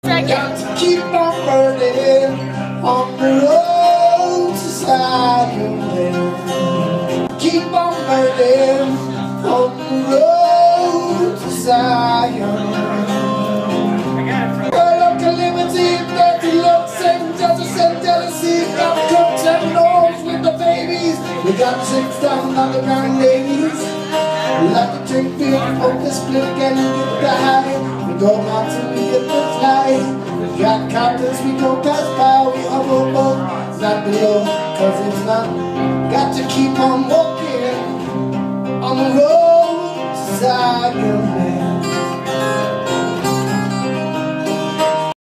Got to keep on burning on the road to Zion. Keep on burning on the road to Zion. Well, calamity, dirty looks and justice and jealousy. Got cooks and dogs with the babies. We got chicks down on the ground ladies. We like to drink beer, focus, split again and get the high. We go out till we get the fly. We got captains, we go past by. We up above, not below, cause it's not. Got to keep on